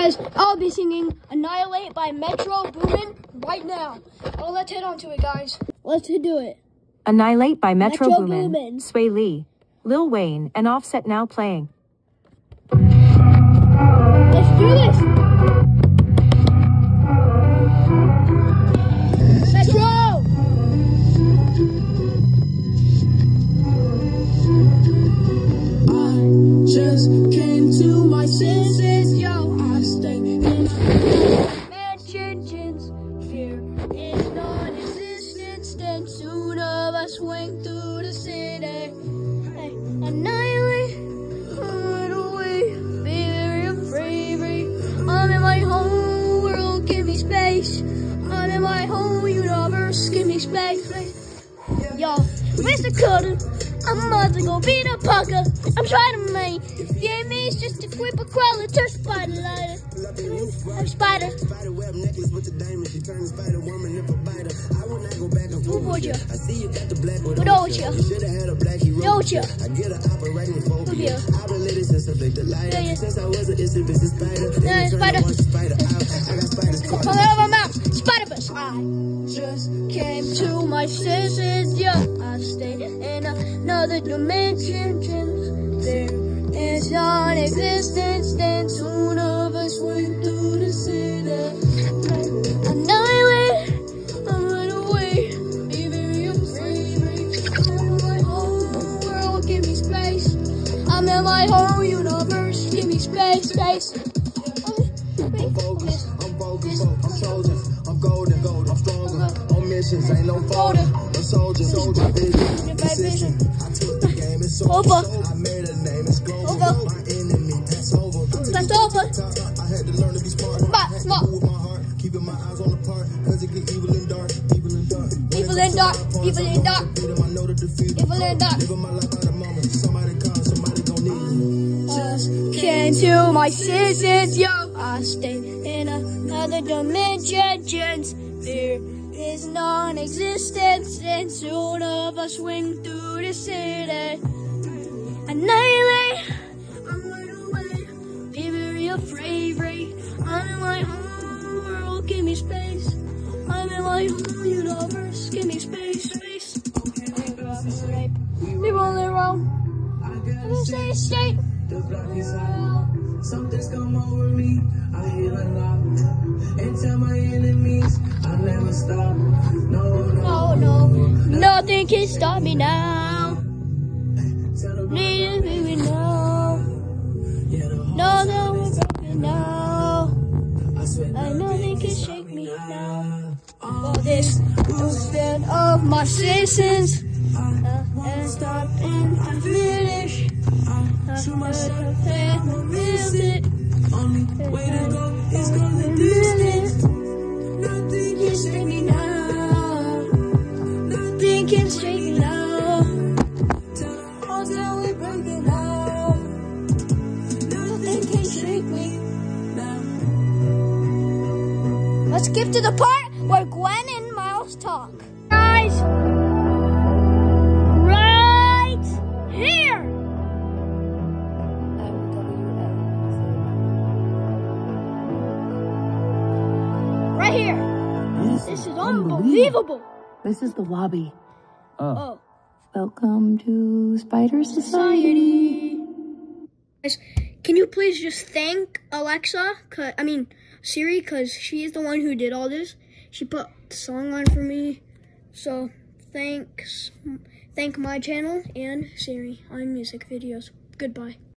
Guys, I'll be singing Annihilate by Metro Boomin right now. Oh, let's head on to it, guys. Let's do it. Annihilate by Metro Boomin, Boomin, Sway Lee, Lil Wayne, and Offset now playing. Let's do this. Metro! I just came to my senses, yo. I stay in Mansions, fear is non-existent. Then soon of us swing through the city. Hey, annihilate, run away, be very afraid. I'm in my home world, give me space. I'm in my home universe, give me space. Yo, Mr. Cutter, I'm about to go beat a pucker. I'm trying to make enemies just to quip a crawler, turn spider lighter. I'm spider. Spiderweb necklace with the diamond. She turned spider woman if a biter. I will not go back and Who forth. would you? I see you got the black with Don't you? You should have had a black hero. Don't you? I get an operating phobia. Phobia. I've been lit since I picked the lighter. Yeah. Since I was an itsy bitsy spider. Yeah, spider. Spider. I got spiders caught. Come out of my mouth, Spider-Bus. I just came to my senses, yeah. I stay in another dimension. There is non-existence, then soon of us went through the city. Annihilate, I'm run away, be very afraid. I'm in my home world, give me space. I'm in my home universe, give me space. I'm focused, I'm chosen, I'm golden, I'm stronger, on missions, ain't no folder, no soldier, vision, I took the game, it's over, I made a name, it's global, my enemy, pass over, I had to learn to be smart, Smart. with my heart, keeping my eyes on the part, cause it get evil and dark, Evil and dark. I know the defeat, Evil and dark. living my life by the moment, somebody come, somebody gon' need me. Just came to my senses, yo. I stay in another dimension. There is non-existence, and soon of us swing through the city. Annihilate, I'm right away, be very afraid. I'm in my home world, give me space. I'm in my home universe, give me space. We rolling around, I'm gonna stay. The block is hot, something's come over me, I heal a lot, and tell my enemies, I'll never stop, No, nothing can stop me now. tell them Need me now. No, we're broken now. I swear Nothing can shake me now. For this instead of my citizens, and stop and I finish. To myself and visit. only way to go is go the distance, Nothing can shake me now. Nothing can shake me now. Until we're breaking out. Nothing can shake me now. Let's skip to the part where Gwen and Miles talk. Guys, right here. Right here. This is unbelievable. This is the lobby. Oh. Welcome to Spider Society. Guys, can you please just thank Alexa, Siri, because she is the one who did all this. She put the song on for me. So thank my channel and Siri on music videos. Goodbye.